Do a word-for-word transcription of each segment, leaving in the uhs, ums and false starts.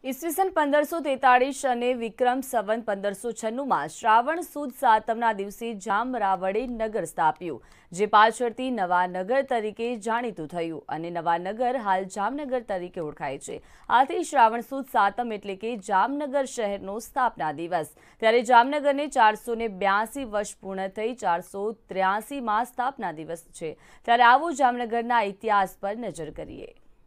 ઈસવીસન પંદરસો તેતાળીસ અને વિક્રમ સંવત પંદરસો છન્નુમાં શ્રાવણ સુદ સાતમના દિવસે જામરાવડે નગર સ્થાપ્યું, જે પાછળથી નવાનગર તરીકે જાણીતું થયું અને નવાનગર હાલ જામનગર તરીકે ઓળખાય છે। આથી શ્રાવણ સુદ સાતમ એટલે કે જામનગર શહેરનો સ્થાપના દિવસ। ત્યારે જામનગરને ચારસો ને બ્યાસી વર્ષ પૂર્ણ થઈ ચારસો ત્ર્યાસીમાં સ્થાપના દિવસ છે। ત્યારે આવો જામનગરના ઇતિહાસ પર નજર કરીએ।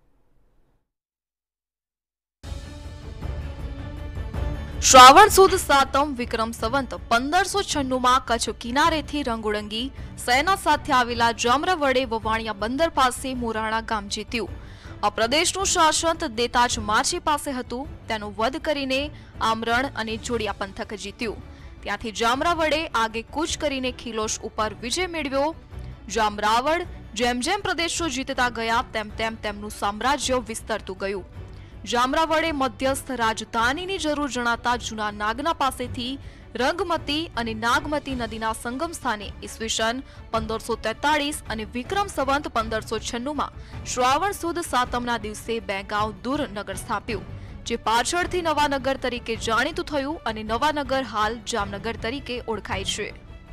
શ્રાવણ સુદ સાતમ વિક્રમ સંવત પંદરસો છન્નું માં કચ્છ કિનારેથી રંગોળંગી સેના સાથે આવેલા જામરાવડે વવાણિયા બંદર પાસે મોરાણા ગામ જીત્યું। આ પ્રદેશનું શાસન દેતાજ માછી પાસે હતું, તેનો વધ કરીને આમરણ અને જોડિયા પંથક જીત્યું। ત્યાંથી જામરાવડે આગે કૂચ કરીને ખીલોશ ઉપર વિજય મેળવ્યો। જામરાવડ જેમ જેમ પ્રદેશો જીતતા ગયા તેમ તેમ તેમનું સામ્રાજ્ય વિસ્તરતું ગયું। જામરાવડે મધ્યસ્થ રાજધાનીની જરૂર જણાતા જૂના નાગના પાસેથી રંગમતી અને નાગમતી નદીના સંગમ સ્થાને ઈસવીસન પંદરસો તેતાળીસ અને વિક્રમ સંવત પંદરસો છન્નું માં શ્રાવણ સુદ સાતમના દિવસે બે ગાંવ દૂર નગર સ્થાપ્યું, જે પાછળથી નવાનગર તરીકે જાણીતું થયું અને નવાનગર હાલ જામનગર તરીકે ઓળખાય છે।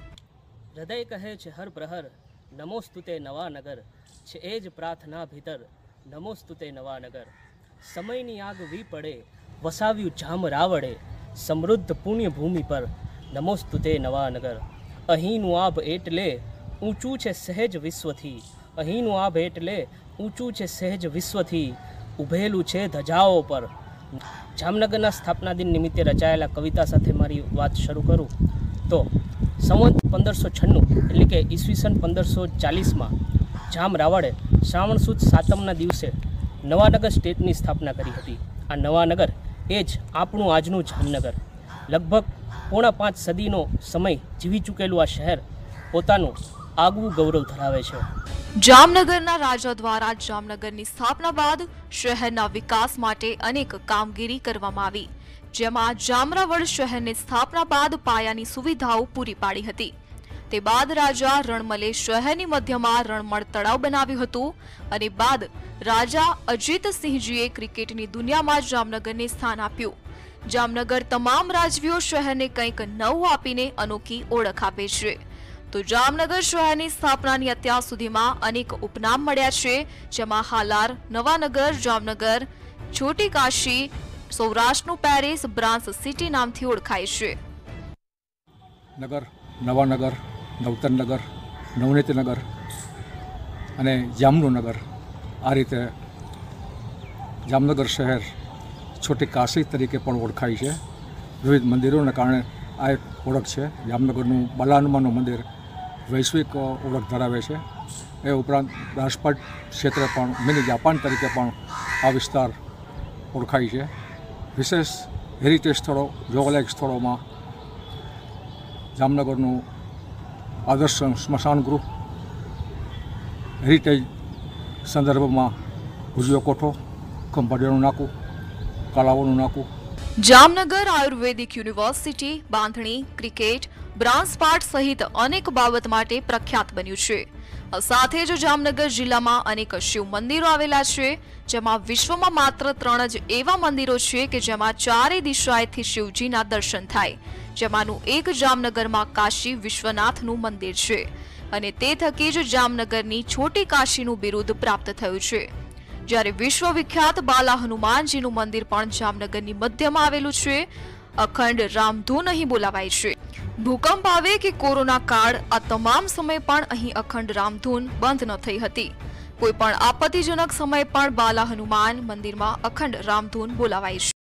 હૃદય કહે છે હર પ્રહર નમોસ્તુતે નવાનગર, છે એ જ પ્રાર્થના ભીતર નમોસ્તુતે નવાનગર। સમયની આગ વી પડે વસાવ્યું જામરાવડે, સમૃદ્ધ પુણ્ય ભૂમિ પર નમોસ્તુતે નવાનગર। અહીંનું આભ એટલે ઊંચું છે સહેજ વિશ્વથી, અહીંનું આભ એટલે ઊંચું છે સહેજ વિશ્વથી, ઉભેલું છે ધજાઓ પર। જામનગરના સ્થાપના દિન નિમિત્તે રચાયેલા કવિતા સાથે મારી વાત શરૂ કરું તો સંવત પંદરસો છન્નું એટલે કે ઈસવીસન પંદરસો ચાલીસમાં જામરાવડે શ્રાવણ સુદ સાતમના દિવસે નવાનગર સ્ટેટની સ્થાપના કરી હતી। આ નવાનગર એ જ આપણું આજનું જામનગર। લગભગ પોણા પાંચ સદીનો સમય જીવી ચૂકેલું આ શહેર પોતાનું આગવું ગૌરવ ધરાવે છે। જામનગરના રાજા દ્વારા જામનગરની સ્થાપના બાદ શહેરના વિકાસ માટે અનેક કામગીરી કરવામાં આવી, જેમાં જામરાવડ શહેરની સ્થાપના બાદ પાયાની સુવિધાઓ પૂરી પાડી હતી। તે બાદ રાજા રણમલે શહેરની મધ્યમાં રણમળ તળાવ બનાવ્યું હતું અને બાદ રાજા અજીતસિંહજીએ ક્રિકેટની દુનિયામાં જામનગરને સ્થાન આપ્યું। જામનગર તમામ રાજવીઓ શહેરને કંઈક નવું આપીને અનોખી ઓળખ આપે છે। તો જામનગર શહેરની સ્થાપનાની અત્યાર સુધીમાં અનેક ઉપનામ મળ્યા છે, જેમાં હાલાર, નવાનગર, જામનગર, છોટી કાશી, સૌરાષ્ટ્રનું પેરિસ, બ્રાન્સ સિટી નામથી ઓળખાય છે। નગર, નવાનગર, નવતનનગર, નવનીતનગર અને જામનું નગર, આ રીતે જામનગર શહેર છોટી કાશી તરીકે પણ ઓળખાય છે। વિવિધ મંદિરોના કારણે આ એક ઓળખ છે। જામનગરનું બાલાહનુમાનનું મંદિર વૈશ્વિક ઓળખ ધરાવે છે। એ ઉપરાંત રાજપાટ ક્ષેત્ર પણ મિની જાપાન તરીકે પણ આ વિસ્તાર ઓળખાય છે। વિશેષ હેરિટેજ સ્થળો, જોવાલાયક સ્થળોમાં જામનગરનું આદર્શ સ્મશાન ગૃહ, હેરિટેજ સંદર્ભમાં ભુજિયો કોઠો, ખંભાળિયાનું નાકું, કાલાવોનું નાકું। Jamnagar ayurvedic university, bandhani, cricket, brass part સહિત અનેક બાબત માટે પ્રખ્યાત બન્યું છે। સાથે જ જામનગર જિલ્લામાં અનેક શિવ મંદિરો આવેલા છે, જેમાં વિશ્વમાં માત્ર ત્રણ જ એવા મંદિરો છે કે જેમાં ચારે દિશાએથી શિવજીના દર્શન થાય, જેમાંનું એક જામનગરમાં કાશી વિશ્વનાથનું મંદિર છે અને તે થકી જ જામનગરની છોટી કાશીનું બિરુદ પ્રાપ્ત થયું છે। જ્યારે વિશ્વવિખ્યાત બાલા હનુમાનજીનું મંદિર પણ જામનગરની મધ્યમાં આવેલું છે। અખંડ રામધૂન અહીં બોલાવાય છે। ભૂકંપ આવે કે કોરોના કાળ, આ તમામ સમય પણ અહીં અખંડ રામધૂન બંધ ન થઈ હતી। કોઈ પણ આપત્તિજનક સમય પણ બાલા હનુમાન મંદિરમાં અખંડ રામધૂન બોલાવાય છે।